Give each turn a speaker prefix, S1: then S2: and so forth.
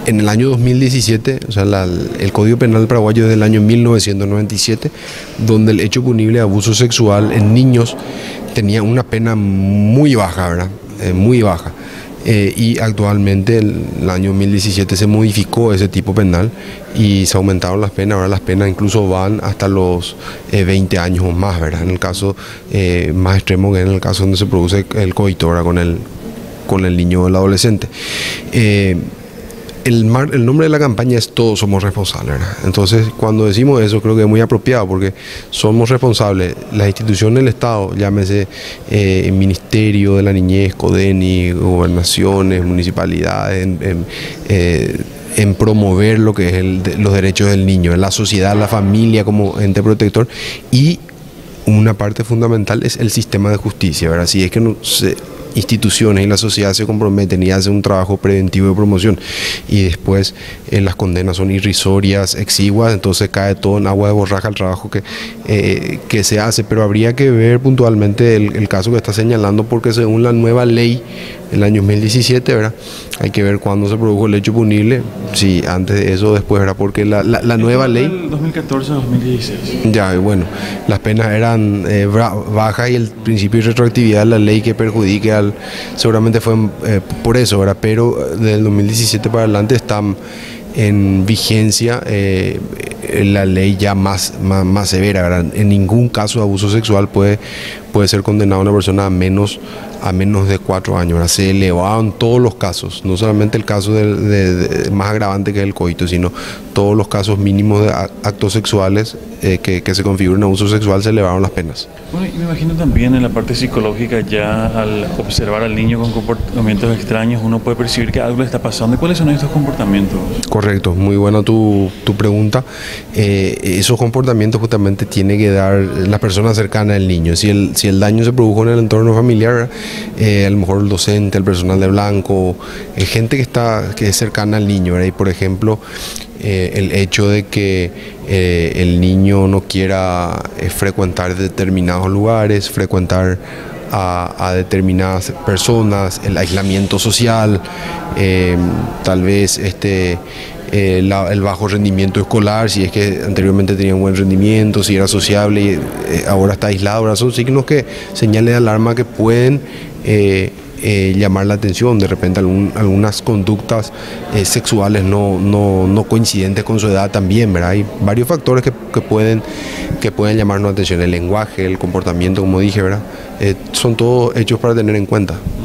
S1: En el año 2017, o sea, el Código Penal paraguayo es del año 1997, donde el hecho punible de abuso sexual en niños tenía una pena muy baja, ¿verdad? Muy baja. Y actualmente, el año 2017, se modificó ese tipo penal y se aumentaron las penas. Ahora las penas incluso van hasta los 20 años o más, ¿verdad? En el caso más extremo, que en el caso donde se produce el coito, ¿verdad? Con el niño o el adolescente. El nombre de la campaña es Todos somos responsables, ¿verdad? Entonces, cuando decimos eso, creo que es muy apropiado, porque somos responsables, las instituciones del Estado, llámese Ministerio de la Niñez, CODENI, gobernaciones, municipalidades, en promover lo que es los derechos del niño, la sociedad, la familia como ente protector, y una parte fundamental es el sistema de justicia, ¿verdad? Si es que instituciones y la sociedad se comprometen y hacen un trabajo preventivo de promoción y después las condenas son irrisorias, exiguas, entonces cae todo en agua de borraja el trabajo que se hace. Pero habría que ver puntualmente el caso que está señalando, porque según la nueva ley del año 2017, ¿verdad? Hay que ver cuándo se produjo el hecho punible, si antes de eso o después, ¿verdad? Porque la nueva ley...
S2: 2014-2016.
S1: Ya, bueno, las penas eran bajas y el principio de retroactividad de la ley que perjudique seguramente fue por eso, ¿verdad? Pero del 2017 para adelante están en vigencia la ley ya más severa, ¿verdad? En ningún caso de abuso sexual puede ser condenada una persona a menos de 4 años, ¿verdad? Se elevaron todos los casos, no solamente el caso más agravante que es el coito, sino todos los casos mínimos de actos sexuales que se configuran abuso sexual, se elevaron las penas.
S2: Bueno, y me imagino también en la parte psicológica, ya al observar al niño con comportamientos extraños, uno puede percibir que algo le está pasando. ¿Y cuáles son estos comportamientos?
S1: Correcto, muy buena tu pregunta. Esos comportamientos justamente tiene que dar la persona cercana al niño. Si el daño se produjo en el entorno familiar, a lo mejor el docente, el personal de blanco, gente que es cercana al niño, ¿verdad? Y por ejemplo, el hecho de que el niño no quiera frecuentar determinados lugares, frecuentar a determinadas personas, el aislamiento social, tal vez el bajo rendimiento escolar, si es que anteriormente tenía un buen rendimiento, si era sociable y ahora está aislado, ¿verdad? Son signos que señales de alarma que pueden llamar la atención. De repente algunas conductas sexuales no coincidentes con su edad también, ¿verdad? Hay varios factores que pueden llamarnos la atención. El lenguaje, el comportamiento, como dije, ¿verdad? Son todos hechos para tener en cuenta.